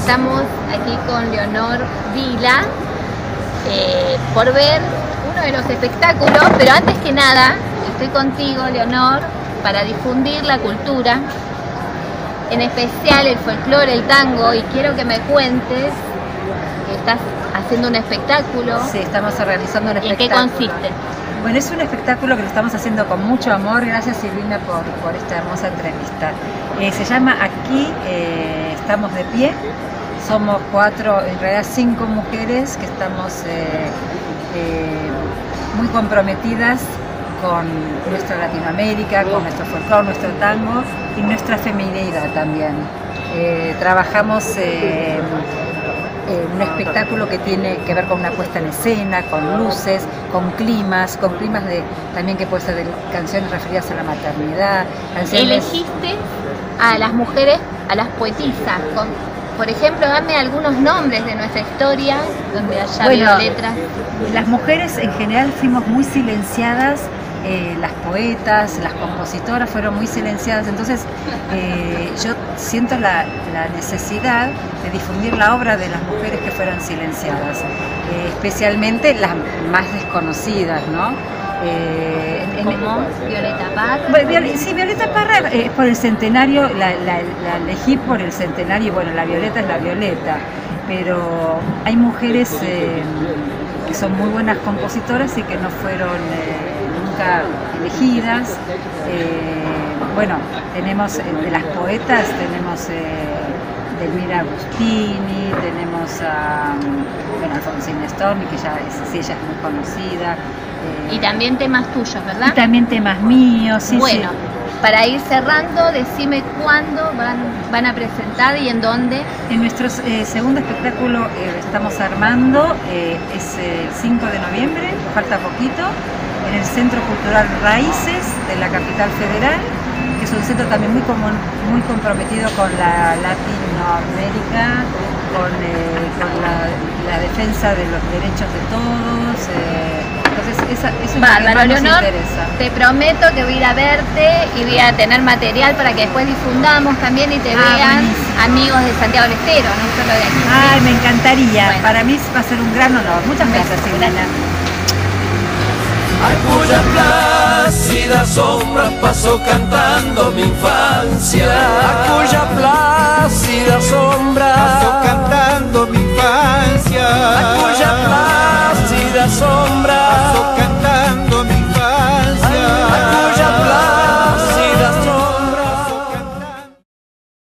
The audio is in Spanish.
Estamos aquí con Leonor Vila por ver uno de los espectáculos, pero antes que nada estoy contigo, Leonor, para difundir la cultura, en especial el folclore, el tango, y quiero que me cuentes que estás haciendo un espectáculo. Sí, estamos realizando un espectáculo. ¿Y en qué consiste? Bueno, es un espectáculo que lo estamos haciendo con mucho amor. Gracias, Silvina, por esta hermosa entrevista. Se llama Aquí estamos de pie. Somos 4, en realidad 5 mujeres que estamos muy comprometidas con nuestra Latinoamérica, con nuestro folclore, nuestro tango y nuestra feminidad también. Trabajamos un espectáculo que tiene que ver con una puesta en escena, con luces, con climas también que puede ser de canciones referidas a la maternidad. Elegiste a las mujeres, a las poetisas, por ejemplo, dame algunos nombres de nuestra historia, donde haya letras. Las mujeres en general fuimos muy silenciadas. Las poetas, las compositoras fueron muy silenciadas, entonces yo siento la necesidad de difundir la obra de las mujeres que fueron silenciadas, especialmente las más desconocidas, ¿no? Como Violeta Parra. Sí, Violeta Parra es por el centenario, la elegí por el centenario, bueno, la Violeta es la Violeta, pero hay mujeres que son muy buenas compositoras y que no fueron elegidas. Bueno, tenemos de las poetas, tenemos Delmira Agustini, tenemos a Alfonsina Storni, que ella es muy conocida. Y también temas tuyos, ¿verdad? Y también temas míos, sí. Bueno, para ir cerrando, decime cuándo van a presentar y en dónde. En nuestro segundo espectáculo estamos armando, es el 5 de noviembre, falta poquito, en el Centro Cultural Raíces de la Capital Federal, que es un centro también muy comprometido con la Latinoamérica, con la defensa de los derechos de todos. Entonces eso es lo que más nos interesa. Te prometo que voy a ir a verte y voy a tener material para que después difundamos también y te vean buenísimo. Amigos de Santiago del Estero, no solo de aquí. Ay, me encantaría. Bueno. Para mí va a ser un gran honor. Muchas gracias, Silvina. A cuya plácida sombra pasó cantando mi infancia, a cuya plácida